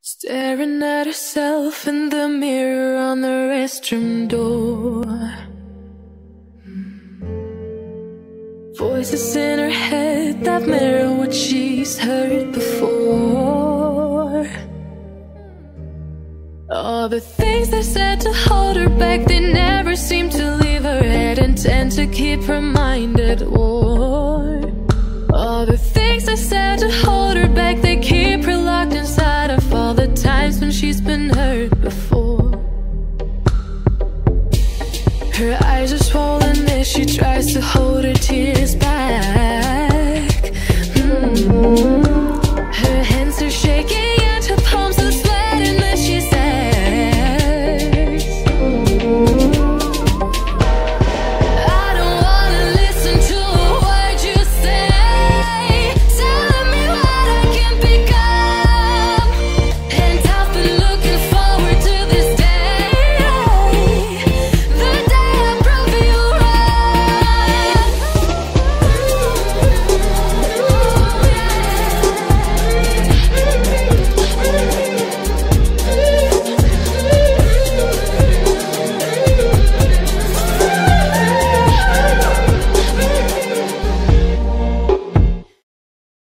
Staring at herself in the mirror on the restroom door. Voices in her head that mirror what she's heard before. All the things they said to hold her back, they never seem to leave her head and tend to keep her mind at war. All the things they said to hold her back, they keep her locked inside of all the times when she's been hurt before. Her eyes are swollen as she tries to hold it